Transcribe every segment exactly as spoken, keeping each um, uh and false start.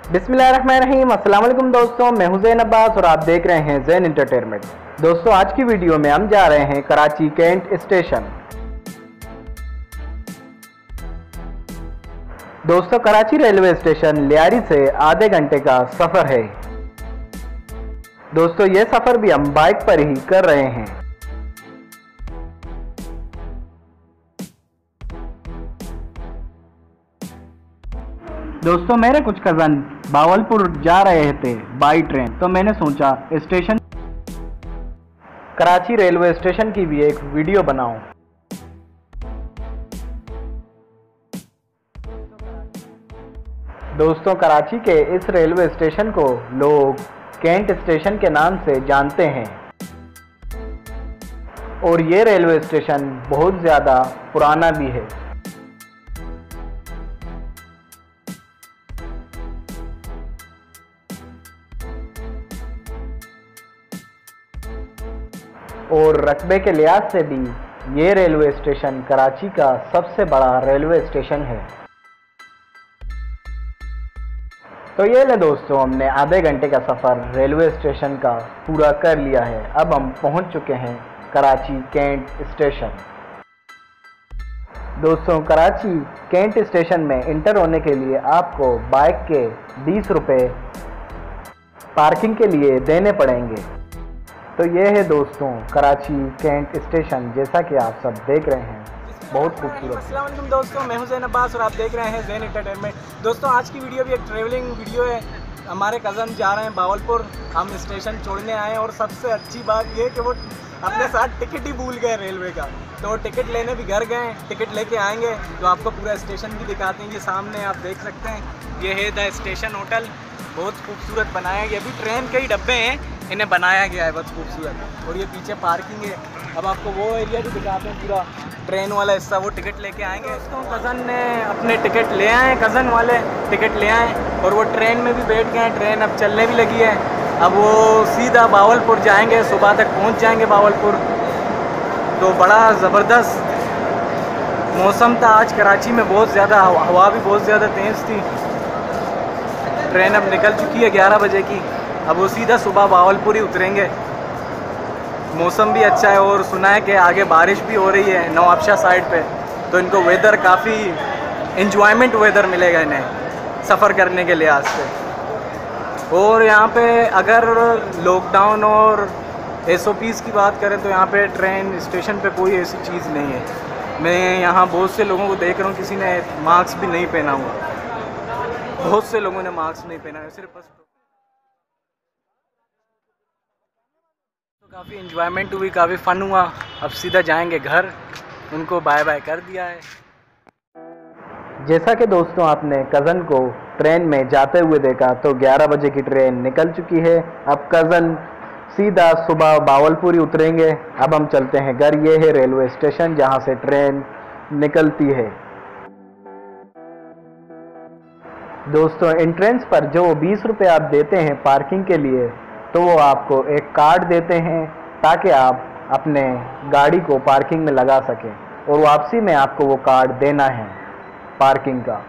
बिस्मिल्लाहिर्रहमानिर्रहीम। अस्सलाम वालेकुम दोस्तों, मैं हूं ज़ैन अब्बास और आप देख रहे हैं ज़ैन एंटरटेनमेंट। दोस्तों, आज की वीडियो में हम जा रहे हैं कराची कैंट स्टेशन। दोस्तों, कराची रेलवे स्टेशन लियारी से आधे घंटे का सफ़र है। दोस्तों, ये सफ़र भी हम बाइक पर ही कर रहे हैं। दोस्तों, मेरे कुछ कज़न बावलपुर जा रहे थे बाई ट्रेन, तो मैंने सोचा स्टेशन कराची रेलवे स्टेशन की भी एक वीडियो बनाऊं। दोस्तों, कराची के इस रेलवे स्टेशन को लोग कैंट स्टेशन के नाम से जानते हैं और ये रेलवे स्टेशन बहुत ज़्यादा पुराना भी है। और रकबे के लिहाज से भी ये रेलवे स्टेशन कराची का सबसे बड़ा रेलवे स्टेशन है। तो ये ले दोस्तों, हमने आधे घंटे का सफ़र रेलवे स्टेशन का पूरा कर लिया है। अब हम पहुंच चुके हैं कराची कैंट स्टेशन। दोस्तों, कराची कैंट स्टेशन में इंटर होने के लिए आपको बाइक के बीस रुपये पार्किंग के लिए देने पड़ेंगे। तो ये है दोस्तों कराची कैंट स्टेशन, जैसा कि आप सब देख रहे हैं, बहुत खूबसूरत। अस्सलाम वालेकुम दोस्तों, मैं हूं ज़ैन अब्बास और आप देख रहे हैं ज़ैन एंटरटेनमेंट। दोस्तों, आज की वीडियो भी एक ट्रैवलिंग वीडियो है। हमारे कज़न जा रहे हैं बावलपुर, हम स्टेशन छोड़ने आए हैं और सबसे अच्छी बात ये कि वो अपने साथ टिकट ही भूल गए रेलवे का। तो वो टिकट लेने भी घर गए, टिकट लेके आएंगे तो आपको पूरा स्टेशन भी दिखाते हैं। ये सामने आप देख सकते हैं, ये है द स्टेशन होटल, बहुत खूबसूरत बनाया गया। अभी ट्रेन के ही डब्बे हैं, इन्हें बनाया गया है बहुत खूबसूरत। और ये पीछे पार्किंग है। अब आपको वो एरिया भी दिखाते हैं, पूरा ट्रेन वाला हिस्सा, वो टिकट लेके आएंगे। दोस्तों, कज़न ने अपने टिकट ले आए, कज़न वाले टिकट ले आए और वो ट्रेन में भी बैठ गए हैं। ट्रेन अब चलने भी लगी है। अब वो सीधा बावलपुर जाएंगे, सुबह तक पहुंच जाएंगे बावलपुर। तो बड़ा ज़बरदस्त मौसम था आज कराची में, बहुत ज़्यादा हवा भी बहुत ज़्यादा तेज़ थी। ट्रेन अब निकल चुकी है ग्यारह बजे की। अब वो सीधा सुबह बावलपुर ही उतरेंगे। मौसम भी अच्छा है और सुना है कि आगे बारिश भी हो रही है नवाबशाह साइड पे, तो इनको वेदर काफ़ी इंजॉयमेंट वेदर मिलेगा इन्हें सफ़र करने के लिहाज से। और यहाँ पे अगर लॉकडाउन और एस ओ पीज़ की बात करें तो यहाँ पे ट्रेन स्टेशन पे कोई ऐसी चीज़ नहीं है। मैं यहाँ बहुत से लोगों को देख रहा हूँ, किसी ने मास्क भी नहीं पहना हुआ, बहुत से लोगों ने मास्क नहीं पहना है, सिर्फ बस। तो काफ़ी इन्जॉयमेंट हुई, काफ़ी फ़न हुआ। अब सीधा जाएंगे घर, उनको बाय बाय कर दिया है। जैसा कि दोस्तों आपने कज़न को ट्रेन में जाते हुए देखा, तो ग्यारह बजे की ट्रेन निकल चुकी है। अब कज़न सीधा सुबह बावलपुर ही उतरेंगे। अब हम चलते हैं घर। ये है रेलवे स्टेशन जहां से ट्रेन निकलती है। दोस्तों, एंट्रेंस पर जो बीस रुपये आप देते हैं पार्किंग के लिए, तो वो आपको एक कार्ड देते हैं ताकि आप अपने गाड़ी को पार्किंग में लगा सकें, और वापसी में आपको वो कार्ड देना है पार्किंग का।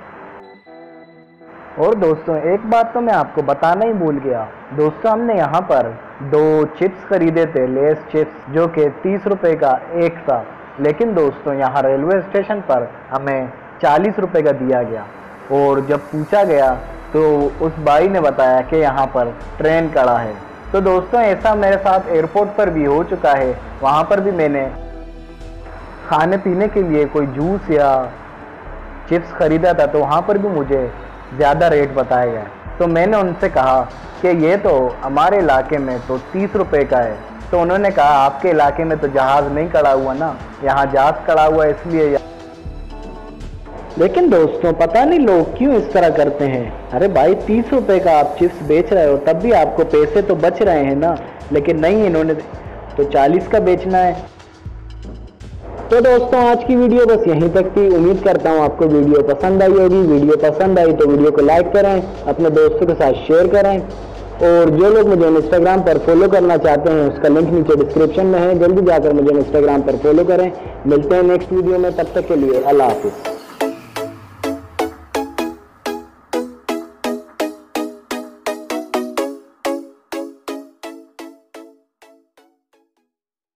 और दोस्तों, एक बात तो मैं आपको बताना ही भूल गया। दोस्तों, हमने यहाँ पर दो चिप्स खरीदे थे, लेस चिप्स, जो कि तीस रुपये का एक था। लेकिन दोस्तों, यहाँ रेलवे स्टेशन पर हमें चालीस रुपये का दिया गया। और जब पूछा गया तो उस भाई ने बताया कि यहाँ पर ट्रेन खड़ा है। तो दोस्तों, ऐसा मेरे साथ एयरपोर्ट पर भी हो चुका है। वहाँ पर भी मैंने खाने पीने के लिए कोई जूस या चिप्स ख़रीदा था, तो वहाँ पर भी मुझे ज़्यादा रेट बताया गया। तो मैंने उनसे कहा कि ये तो हमारे इलाके में तो तीस रुपये का है। तो उन्होंने कहा, आपके इलाके में तो जहाज़ नहीं खड़ा हुआ ना, यहाँ जहाज़ खड़ा हुआ है इसलिए। लेकिन दोस्तों, पता नहीं लोग क्यों इस तरह करते हैं। अरे भाई, तीस रुपए का आप चिप्स बेच रहे हो, तब भी आपको पैसे तो बच रहे हैं ना। लेकिन नहीं, इन्होंने तो चालीस का बेचना है। तो दोस्तों, आज की वीडियो बस यहीं तक थी। उम्मीद करता हूँ आपको वीडियो पसंद आई होगी। वीडियो पसंद आई तो वीडियो को लाइक करें, अपने दोस्तों के साथ शेयर करें। और जो लोग मुझे इंस्टाग्राम पर फॉलो करना चाहते हैं, उसका लिंक नीचे डिस्क्रिप्शन में है, जल्दी जाकर मुझे इंस्टाग्राम पर फॉलो करें। मिलते हैं नेक्स्ट वीडियो में, तब तक के लिए अल्लाह हाफिज़।